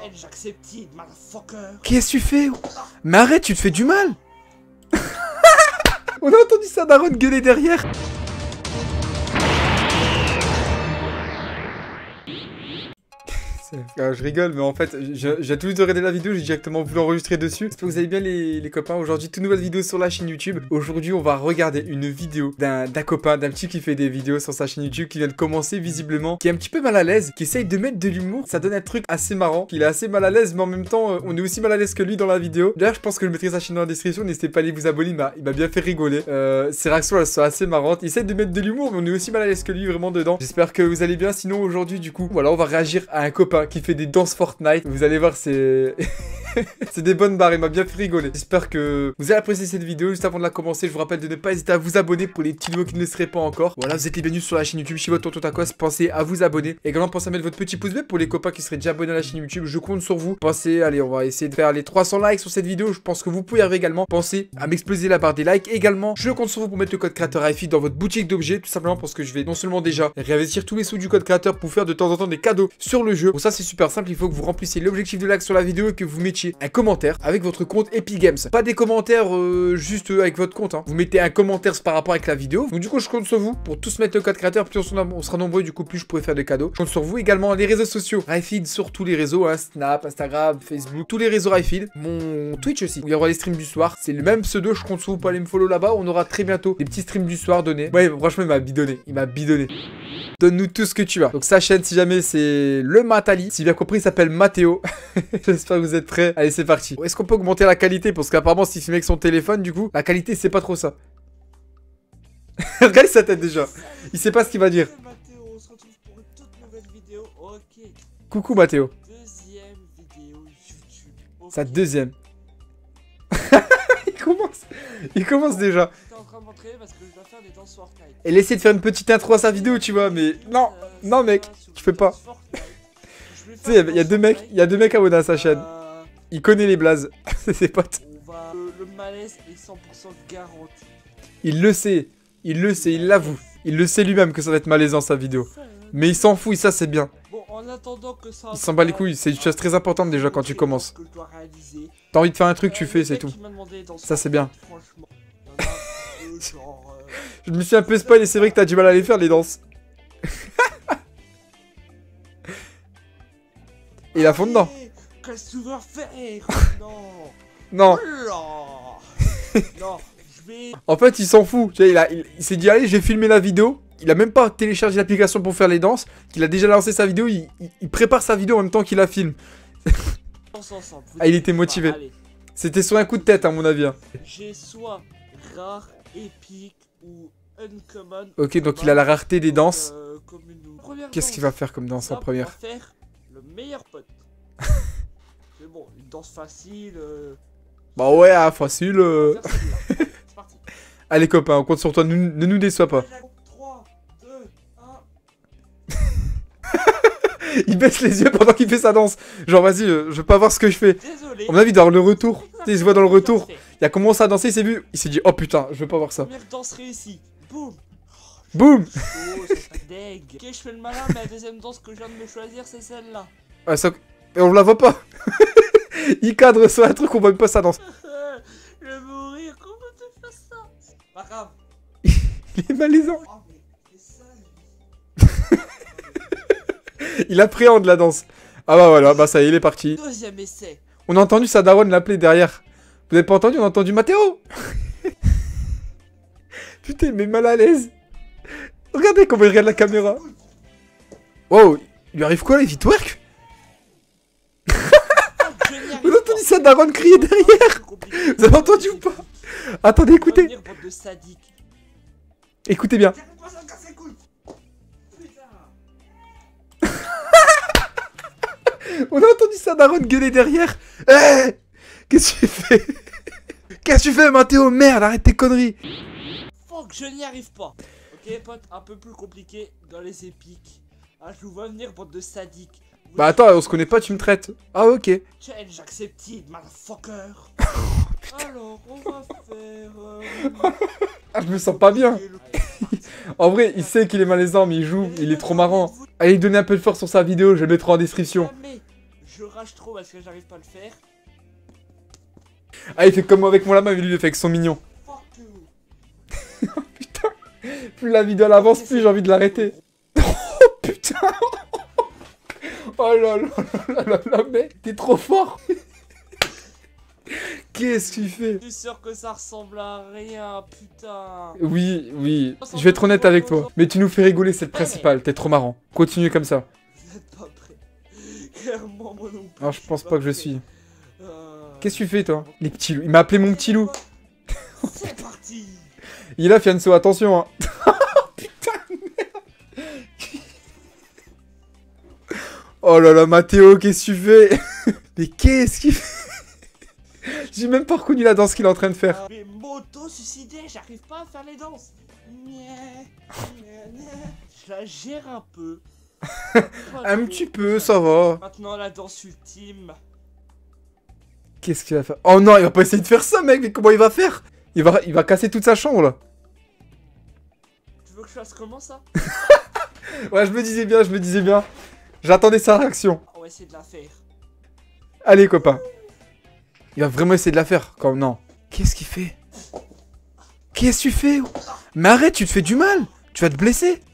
Challenge accepted, motherfucker. Qu'est-ce que tu fais? Mais arrête, tu te fais du mal. On a entendu ça, Daron gueuler derrière. Je rigole, mais en fait, j'ai tout regardé la vidéo, j'ai directement voulu enregistrer dessus. J'espère que vous allez bien les copains. Aujourd'hui, toute nouvelle vidéo sur la chaîne YouTube. Aujourd'hui, on va regarder une vidéo d'un copain, d'un petit qui fait des vidéos sur sa chaîne YouTube, qui vient de commencer visiblement, qui est un petit peu mal à l'aise, qui essaye de mettre de l'humour. Ça donne un truc assez marrant, qu'il est assez mal à l'aise, mais en même temps, on est aussi mal à l'aise que lui dans la vidéo. D'ailleurs, je pense que je mettrai sa chaîne dans la description, n'hésitez pas à aller vous abonner, il m'a bien fait rigoler. Ses réactions, elles sont assez marrantes. Il essaye de mettre de l'humour, mais on est aussi mal à l'aise que lui vraiment dedans. J'espère que vous allez bien. Sinon, aujourd'hui, du coup, voilà, on va réagir à un copain qui fait des danses Fortnite. Vous allez voir, c'est... c'est des bonnes barres, il m'a bien fait rigoler. J'espère que vous allez apprécier cette vidéo. Juste avant de la commencer, je vous rappelle de ne pas hésiter à vous abonner pour les petits nouveaux qui ne le seraient pas encore. Voilà, vous êtes les bienvenus sur la chaîne YouTube chez votre tonton Tacos. Pensez à vous abonner. Également, pensez à mettre votre petit pouce bleu pour les copains qui seraient déjà abonnés à la chaîne YouTube. Je compte sur vous. Pensez, allez, on va essayer de faire les 300 likes sur cette vidéo. Je pense que vous pouvez y arriver également. Pensez à m'exploser la barre des likes. Également, je compte sur vous pour mettre le code créateur AFI dans votre boutique d'objets. Tout simplement parce que je vais non seulement déjà réinvestir tous les sous du code créateur pour faire de temps en temps des cadeaux sur le jeu. Pour ça, c'est super simple. Il faut que vous remplissiez l'objectif de like sur la vidéo et que vous mettiez un commentaire avec votre compte Epic Games. Pas des commentaires juste avec votre compte, hein. Vous mettez un commentaire par rapport avec la vidéo. Donc du coup, je compte sur vous pour tous mettre le code créateur. Plus on sera nombreux, du coup, plus je pourrai faire des cadeaux. Je compte sur vous. Également, les réseaux sociaux. Ryfield sur tous les réseaux, hein, Snap, Instagram, Facebook, tous les réseaux Ryfield. Mon Twitch aussi, où il y aura les streams du soir. C'est le même pseudo, je compte sur vous pour aller me follow là-bas. On aura très bientôt des petits streams du soir donnés. Ouais, franchement, il m'a bidonné. Il m'a bidonné. Donne-nous tout ce que tu as. Donc sa chaîne, si jamais, c'est le Matali. Si bien compris, il s'appelle Mathéo. J'espère que vous êtes prêts. Allez, c'est parti. Est-ce qu'on peut augmenter la qualité? Parce qu'apparemment, s'il filme avec son téléphone, du coup, la qualité, c'est pas trop ça. Regarde sa tête déjà. Il sait pas ce qu'il va dire. Mathéo, on se retrouve pour une toute nouvelle vidéo. Ok. Coucou Mathéo. Deuxième vidéo YouTube. Okay. Sa deuxième. Il commence déjà. J'étais en train de m'entraîner parce que je dois faire des danses Fortnite. Elle essaie de faire une petite intro à sa vidéo, tu vois, mais non, non mec, tu fais pas. Tu sais, il y a deux mecs abonnés à sa chaîne. Il connaît les blazes, c'est ses potes. Le malaise est 100% garanti. Il le sait, il l'avoue. Il le sait lui-même que ça va être malaisant sa vidéo. Mais il s'en fout, et ça c'est bien. Bon, en attendant que ça... Il s'en bat les couilles, c'est une chose très importante déjà quand tu commences. T'as envie de faire un truc, tu fais, c'est tout. Ça c'est bien. Je me suis un peu spoil et c'est vrai que t'as du mal à les faire les danses. Et il a fond dedans. Qu'est-ce que tu veux faire? Non. Non. Non, je vais... En fait, il s'en fout. Tu vois, il s'est dit, allez, j'ai filmé la vidéo. Il a même pas téléchargé l'application pour faire les danses. Il a déjà lancé sa vidéo. Il prépare sa vidéo en même temps qu'il la filme. Ah, il était motivé. C'était sur un coup de tête, à mon avis. Hein. J'ai soit rare, épique ou uncommon. Ok, donc il a la rareté des danses. Qu'est-ce qu'il va faire faire comme danse en première? On va faire le meilleur pote. C'est bon, une danse facile. Bah ouais, ah, facile. C'est parti. Allez copain, on compte sur toi, ne nous déçois pas. 3, 2, 1. Il baisse les yeux pendant qu'il fait sa danse. Genre vas-y, je veux pas voir ce que je fais. Désolé. À mon avis, il doit avoir le retour. Tu sais, il se voit dans le retour. Il a commencé à danser, il s'est vu. Il s'est dit, oh putain, je veux pas voir ça. Première danse réussie. Boum. Boum. Oh, c'est deg. Ok, je fais le malin, mais la deuxième danse que je viens de me choisir, c'est celle-là. Ah, ça... Et on la voit pas. Il cadre sur un truc, on voit même pas sa danse. Je vais mourir, comment tu fais ça? C'est pas grave. Il est malaisant. Oh, mais c'est ça, Il appréhende la danse. Ah bah voilà, bah ça y est, il est parti. Deuxième essai. On a entendu sa daronne l'appeler derrière. Vous avez pas entendu? On a entendu Mathéo. Putain, il met mal à l'aise. Regardez comment il regarde la caméra. Wow, il lui arrive quoi là? Il fait twerk? Vous avez entendu sa daronne crier derrière? Vous avez entendu ou pas? Attendez, écoutez. Écoutez bien. On a entendu sa daronne gueuler derrière. Hé, qu'est-ce que tu fais? Qu'est-ce que tu fais, Mathéo? Merde, arrête tes conneries. Fuck, je n'y arrive pas. Ok, pote, un peu plus compliqué dans les épiques. Ah, je vous vois venir, bande de sadiques. Bah attends, on se connaît pas, tu me traites. Ah ok. Challenge accepted, motherfucker. Alors, on va faire... Ah, je me sens pas bien. En vrai, il sait qu'il est malaisant, mais il joue, il est trop marrant. Allez, donnez un peu de force sur sa vidéo, je le mettrai en description. Jamais je je rage trop parce que j'arrive pas à le faire. Ah, il fait comme moi avec mon lama, mais lui il le fait avec son mignon. Fuck you. Putain, plus la vidéo elle avance, plus j'ai envie de l'arrêter. Oh putain. Oh là là là là là, mec, t'es trop fort. Qu'est-ce qu'il fait? Je suis sûr que ça ressemble à rien, putain. Oui, oui, je vais être honnête avec toi. Mais tu nous fais rigoler, c'est le principal, t'es trop marrant. Continue comme ça. Vous êtes pas prêts. Clairement, moi non plus. Non, je pense pas que je suis. Euh, Qu'est-ce que tu fais, toi? Les petits loups. Il m'a appelé mon petit loup. C'est parti. Il est là, Fianso, attention, hein. Putain, merde. Oh là là, Mathéo, qu'est-ce que tu fais? Mais qu'est-ce qu'il fait? J'ai même pas reconnu la danse qu'il est en train de faire. Mais m'auto-suicider, j'arrive pas à faire les danses. Je la gère un peu. Un petit peu, ça va. Maintenant la danse ultime. Qu'est-ce qu'il va faire? Oh non, il va pas essayer de faire ça, mec. Mais comment il va faire? Il va casser toute sa chambre, là. Tu veux que je fasse comment ça? Ouais, je me disais bien, je me disais bien. J'attendais sa réaction. On va essayer de la faire. Allez, copain. Il va vraiment essayer de la faire. Comme non. Qu'est-ce qu'il fait? Qu'est-ce que tu fais? Mais arrête, tu te fais du mal. Tu vas te blesser.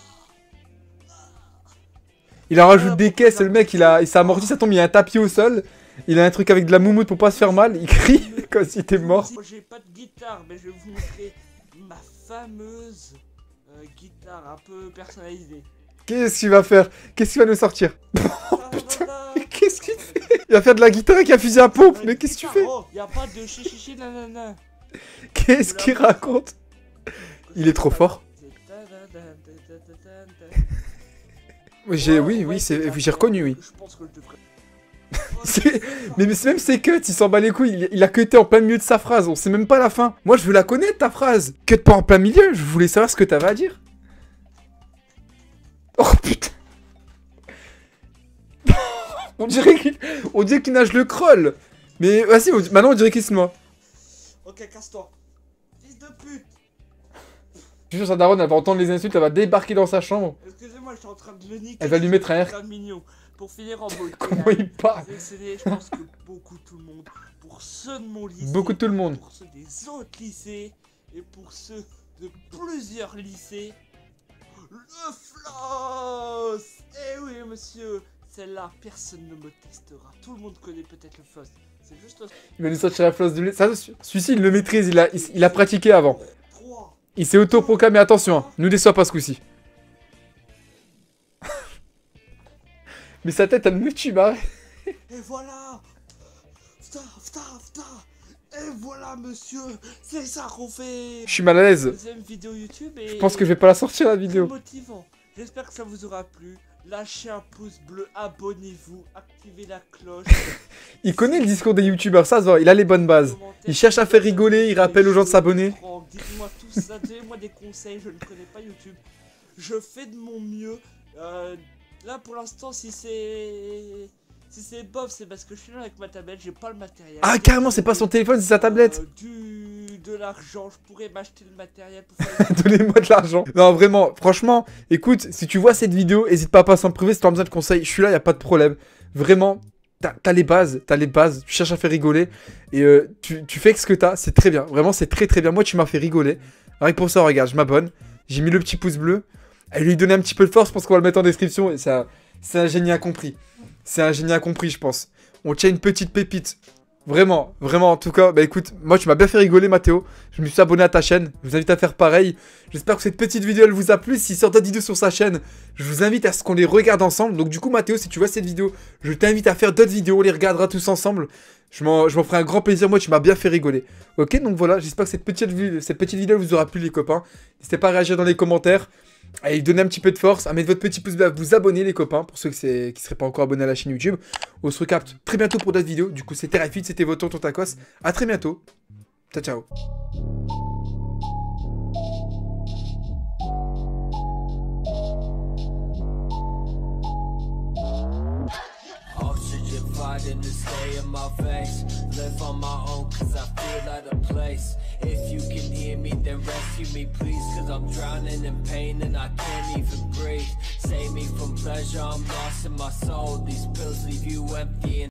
Il en rajoute des caisses. Le mec, il s'est amorti, ça tombe. Il y a un tapis au sol. Il a un truc avec de la moumoute pour pas se faire mal. Il crie comme s'il était mort. Moi, j'ai pas de guitare, mais je vais vous montrer ma fameuse guitare un peu personnalisée. Qu'est-ce qu'il va faire? Qu'est-ce qu'il va nous sortir? Oh putain. Qu'est-ce qu'il fait? Il va faire de la guitare avec un fusil à pompe. Mais qu'est-ce que tu fais? Oh, y a pas de chichichi nanana. Qu'est-ce qu'il raconte? Il est trop fort. Oui, j'ai reconnu, oui. Je pense que je devrais. Mais même ses cuts, il s'en bat les couilles. Il a cuté en plein milieu de sa phrase. On sait même pas la fin. Moi, je veux la connaître, ta phrase. Cut pas en plein milieu. Je voulais savoir ce que t'avais à dire. Oh putain. On dirait qu'il nage le crawl. Mais vas-y, maintenant on dirait qu'il se noie. Ok, casse-toi. Fils de pute. Je suis sûr, sa daronne, elle va entendre les insultes, elle va débarquer dans sa chambre. Excusez-moi, je suis en train de le niquer. Elle va lui mettre un R. Mignon. Pour finir en beauté. Comment il parle? Je pense que beaucoup tout le monde. Pour ceux de mon lycée. Beaucoup tout le monde. Pour ceux des autres lycées. Et pour ceux de plusieurs lycées. Le floss. Eh oui, monsieur. Celle-là, personne ne me testera. Tout le monde connaît peut-être le floss. C'est juste... Il va nous sortir la floss de lait. Ça, celui-ci, il le maîtrise. Il a pratiqué avant. 3. Il s'est auto-proclamé. Attention, hein, nous déçois pas ce coup-ci. Mais sa tête, elle me tue, bah. Et voilà. Et voilà, monsieur. C'est ça qu'on fait. Je suis mal à l'aise. Deuxième vidéo YouTube et... Je pense que je vais pas la sortir, la vidéo. Motivant. J'espère que ça vous aura plu. Lâchez un pouce bleu, abonnez-vous, activez la cloche. Il connaît le discours des youtubeurs, ça se voit, il a les bonnes bases. Il cherche à faire rigoler, il rappelle aux gens de s'abonner. Dites-moi tout ça, donnez-moi des conseils, je ne connais pas YouTube. Je fais de mon mieux. Là pour l'instant, si c'est bof, c'est parce que je suis là avec ma tablette, j'ai pas le matériel. Ah carrément, c'est pas son téléphone, c'est sa tablette. De l'argent, je pourrais m'acheter le matériel pour faire... Donnez-moi de l'argent. Non, vraiment, franchement, écoute, si tu vois cette vidéo, n'hésite pas à passer en privé si tu as besoin de conseils. Je suis là, y a pas de problème. Vraiment, t'as les bases, tu cherches à faire rigoler. Et tu fais ce que t'as, c'est très bien. Vraiment, c'est très très bien. Moi, tu m'as fait rigoler. Rien que pour ça, regarde, je m'abonne. J'ai mis le petit pouce bleu. Elle lui donner un petit peu de force, je pense qu'on va le mettre en description. Et ça, c'est un génie incompris. C'est un génie incompris, je pense. On tient une petite pépite. Vraiment, vraiment, en tout cas, bah écoute, moi tu m'as bien fait rigoler, Mathéo. Je me suis abonné à ta chaîne, je vous invite à faire pareil. J'espère que cette petite vidéo, elle vous a plu. S'il sort d'autres vidéos sur sa chaîne, je vous invite à ce qu'on les regarde ensemble. Donc du coup, Mathéo, si tu vois cette vidéo, je t'invite à faire d'autres vidéos, on les regardera tous ensemble. Je m'en ferai un grand plaisir, moi tu m'as bien fait rigoler. Ok, donc voilà, j'espère que cette petite vidéo vous aura plu, les copains. N'hésitez pas à réagir dans les commentaires. Allez, donnez un petit peu de force, à mettre votre petit pouce bleu, à vous abonner les copains, pour ceux qui ne seraient pas encore abonnés à la chaîne YouTube. On se recapte très bientôt pour d'autres vidéos. Du coup, c'était Rafid, c'était votre tonton Tacos. À très bientôt. Ciao, ciao. Fighting to stay in my face. Live on my own cause I feel out of place. If you can hear me then rescue me please, cause I'm drowning in pain and I can't even breathe. Save me from pleasure, I'm lost in my soul. These pills leave you empty.